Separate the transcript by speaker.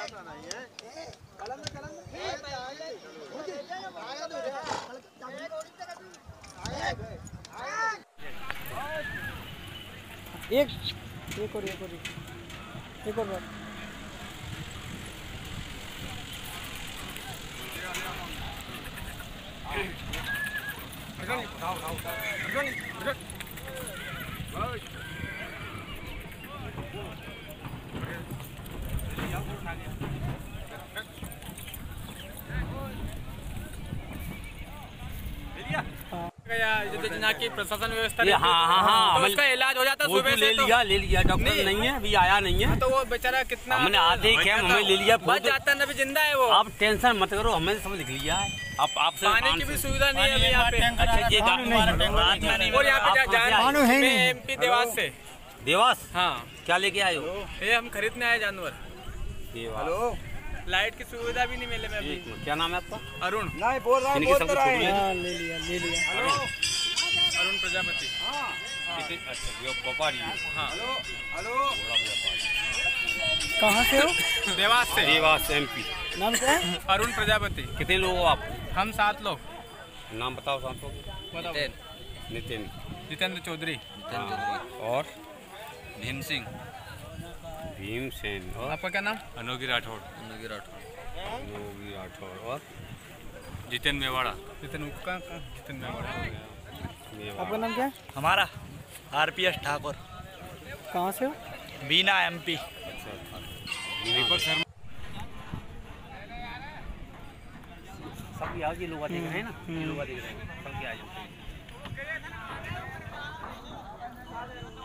Speaker 1: एक और बार।
Speaker 2: योजना की प्रशासन व्यवस्था
Speaker 3: हाँ,
Speaker 2: तो उसका इलाज हो जाता सुबह से।
Speaker 3: ले लिया डॉक्टर नहीं है, अभी आया नहीं है
Speaker 2: तो वो बेचारा कितना
Speaker 3: हमने आधे ही क्या हमें ले लिया,
Speaker 2: बच जाता है, जिंदा है वो।
Speaker 3: आप टेंशन मत करो, हमने सब लिख लिया है। आपसे
Speaker 2: पानी की भी सुविधा नहीं है अभी यहाँ पे।
Speaker 3: अच्छा ये
Speaker 2: और यहाँ पे MP देवास से।
Speaker 3: देवास?
Speaker 2: हाँ।
Speaker 3: क्या लेके आए हो?
Speaker 2: ये हम खरीदने आए जानवर।
Speaker 3: हेलो,
Speaker 2: लाइट की सुविधा भी नहीं मिले में अभी।
Speaker 3: क्या नाम है आपका?
Speaker 2: अरुण।
Speaker 1: नहीं बोल रहा
Speaker 3: हूँ।
Speaker 1: ले लिया।
Speaker 2: अरुण प्रजापति।
Speaker 3: व्यापारी।
Speaker 2: हाँ।
Speaker 1: हेलो। कहाँ से हो?
Speaker 2: देवास से।
Speaker 3: देवास MP।
Speaker 1: नाम क्या है?
Speaker 2: अरुण प्रजापति।
Speaker 3: कितने लोग हो आप?
Speaker 2: हम 7 लोग।
Speaker 3: नाम बताओ 7 लोग। नितिन।
Speaker 2: जितेंद्र चौधरी।
Speaker 3: और
Speaker 2: भीम सिंह।
Speaker 3: भीम सेन। और
Speaker 2: आपका क्या नाम?
Speaker 4: अनोगी राठौड़।
Speaker 3: और
Speaker 4: जितेंद्र मेवाड़ा।
Speaker 2: जितेंद्र मेवाड़ा।
Speaker 1: आपका नाम क्या है?
Speaker 4: हमारा RPS ठाकुर।
Speaker 1: कहाँ से हो?
Speaker 4: बीना MP।
Speaker 3: सब ये लोग देख रहे हैं ना, ये लोग देख रहे हैं, सब आ जाते हैं।